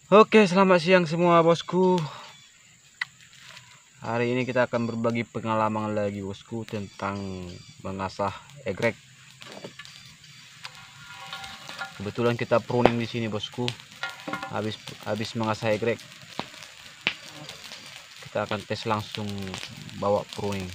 Oke, selamat siang semua bosku. Hari ini kita akan berbagi pengalaman lagi bosku tentang mengasah egrek. Kebetulan kita pruning di sini bosku. Habis mengasah egrek, kita akan tes langsung bawa pruning.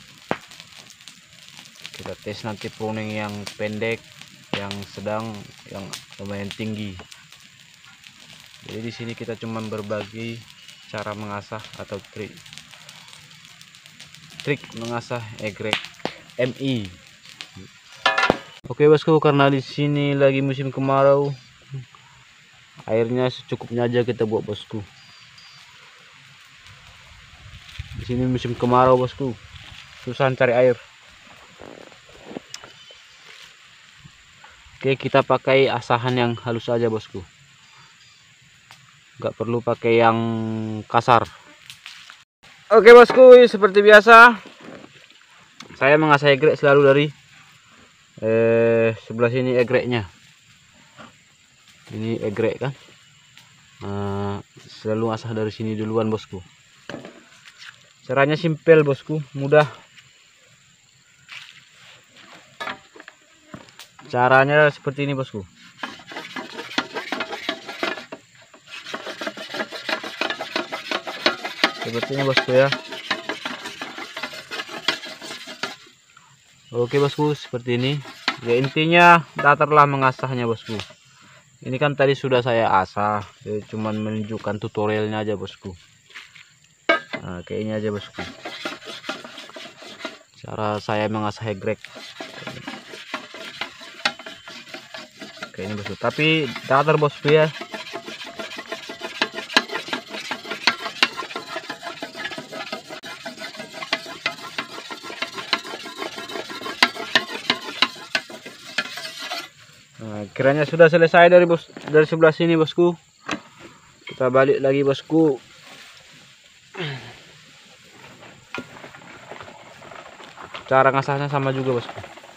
Kita tes nanti pruning yang pendek, yang sedang, yang lumayan tinggi. Jadi di sini kita cuma berbagi cara mengasah atau trik mengasah egrek MI. Oke bosku, karena di sini lagi musim kemarau, airnya secukupnya aja kita buat bosku. Di sini musim kemarau bosku, susah cari air. Oke, kita pakai asahan yang halus aja bosku, nggak perlu pakai yang kasar. Oke bosku, seperti biasa saya mengasah egrek selalu dari sebelah sini egreknya. Ini egrek kan, selalu asah dari sini duluan bosku. Caranya simpel bosku, mudah. Caranya seperti ini bosku. Seperti ini bosku ya. Oke bosku, seperti ini. Ya intinya datarlah mengasahnya bosku. Ini kan tadi sudah saya asah, cuman menunjukkan tutorialnya aja bosku. Nah, kayak ini aja bosku. Cara saya mengasah egrek. Kayak ini bosku. Tapi datar bosku ya. Nah, kiranya sudah selesai dari sebelah sini bosku. Kita balik lagi bosku. Cara ngasahnya sama juga bosku.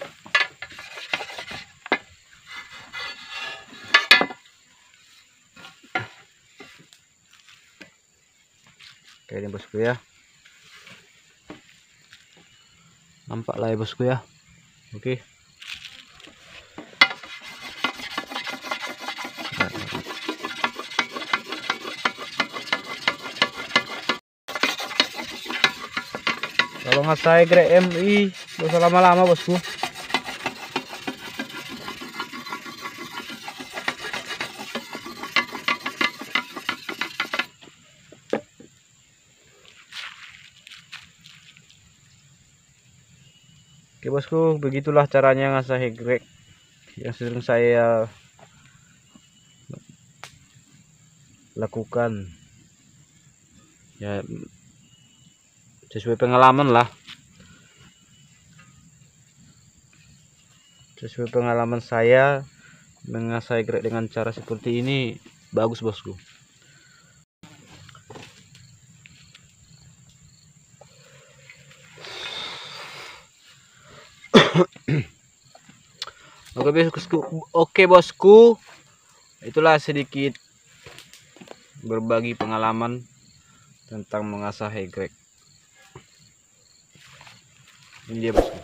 Kayak ini bosku ya. Nampak lah ya bosku ya. Oke. Kalau ngasah egrek MI gak usah lama-lama bosku. Oke bosku, begitulah caranya ngasah egrek yang sering saya lakukan. Ya sesuai pengalaman lah. Sesuai pengalaman saya mengasah egrek dengan cara seperti ini bagus bosku. Oke bosku, itulah sedikit berbagi pengalaman tentang mengasah egrek. Ini dia bosku.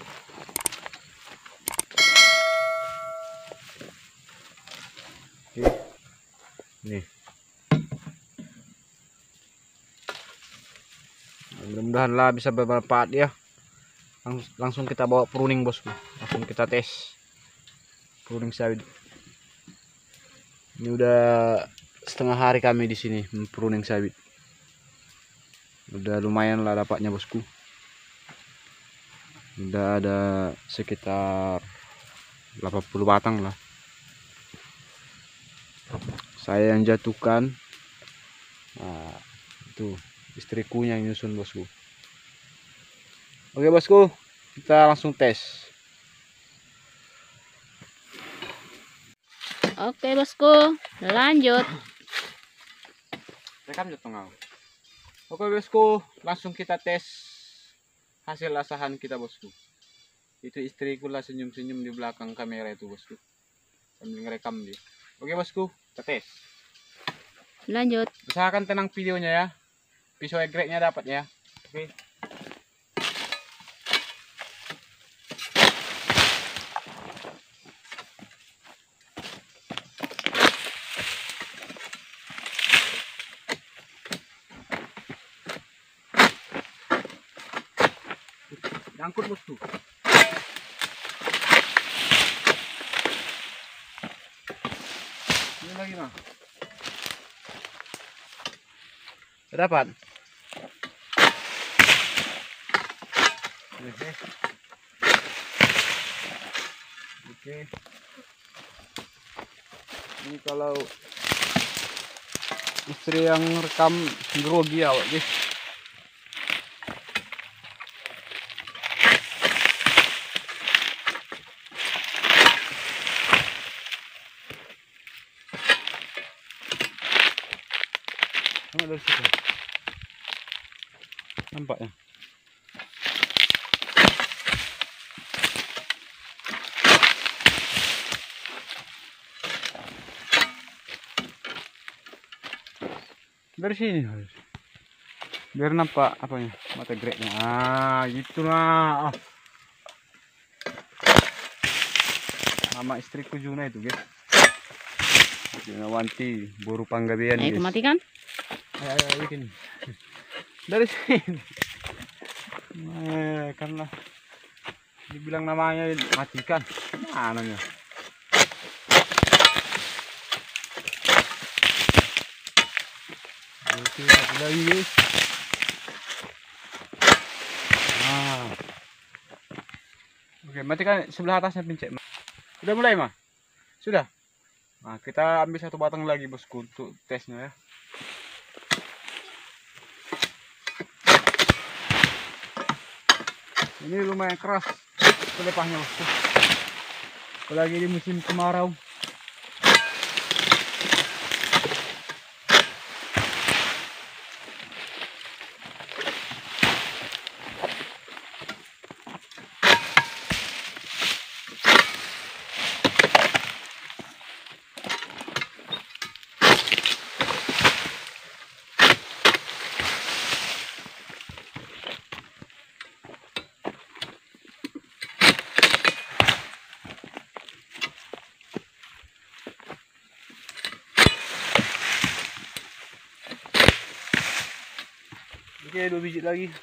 Oke. Nih. Mudah-mudahan lah bisa bermanfaat ya. Langsung kita bawa pruning bosku. Langsung kita tes pruning sawit. Ini udah setengah hari kami di sini pruning sawit. Udah lumayan lah dapatnya bosku. Udah ada sekitar 80 batang lah. Saya yang jatuhkan. Nah, itu istriku yang nyusun bosku. Oke bosku, kita langsung tes. Oke bosku, lanjut. Rekam tengah. Oke bosku, langsung kita tes hasil asahan kita bosku. Itu istriku lah senyum-senyum di belakang kamera itu bosku, sambil ngerekam dia. Oke bosku, kita tes. Lanjut. Usahakan tenang videonya ya. Pisau egreknya dapat ya. Oke. Angkut bosku. Ini lagi mah. Dapat. Oke. Ini kalau istri yang rekam grogi ya, guys. Dari situ. Nampak ya? Dari sini harus. Biar nampak apanya, mata greknya. Ah, gitulah. Ah. Mama istriku Juna itu, guys. Juna Wanti, buru panggabean, Ayo, guys. matikan. Ayo, bikin. Dari sini. Karena dibilang namanya matikan. Mananya? Oke, satu lagi, guys. Ah. Oke, matikan sebelah atasnya pincet. Sudah mulai, mah? Sudah. Nah, kita ambil satu batang lagi, bosku, untuk tesnya ya. Ini lumayan keras pelepahnya, bosku. Apalagi di musim kemarau. Oke, 2 biji lagi.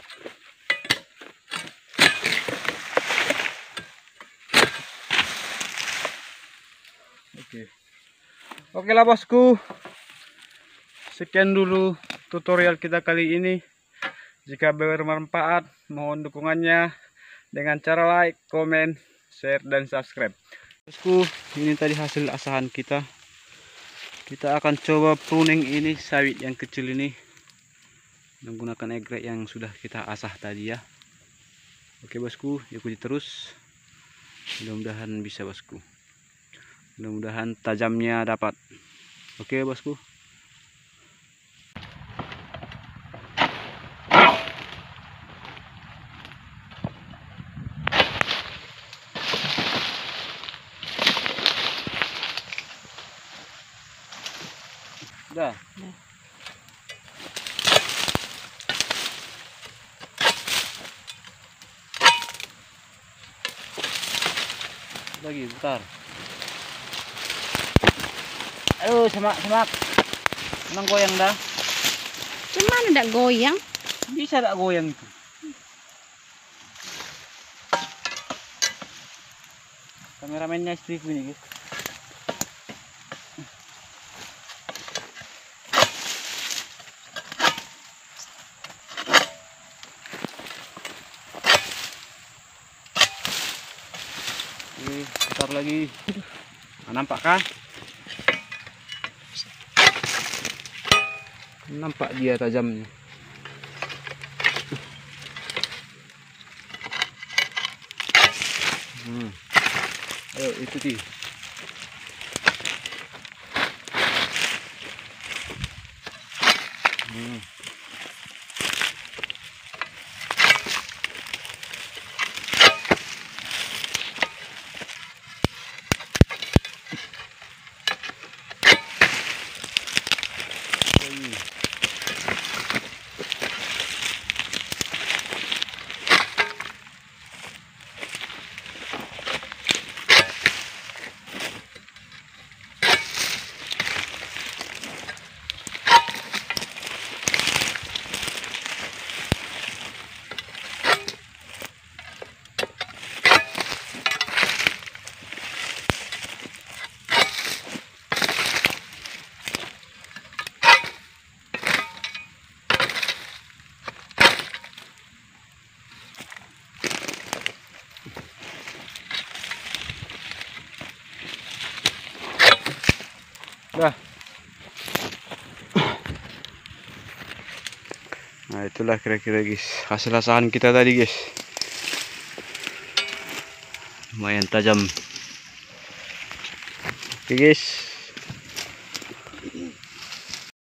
Oke lah, bosku. Sekian dulu tutorial kita kali ini. Jika bermanfaat, mohon dukungannya dengan cara like, komen, share, dan subscribe. Bosku, ini tadi hasil asahan kita. Kita akan coba pruning ini sawit yang kecil ini menggunakan egrek yang sudah kita asah tadi ya. Oke bosku, ikuti terus. Mudah-mudahan bisa, bosku. Mudah-mudahan tajamnya dapat. Oke bosku. Udah. Lagi bentar. Aduh, semak. Emang goyang dah. Cuman ada goyang. Bisa tak goyang itu? Kameramennya istriku ini, guys. Putar lagi. Nampak kah? Nampak dia tajamnya. Ayo ikuti. Dah. Nah, itulah kira-kira guys hasil asahan kita tadi guys. Lumayan tajam. Oke guys.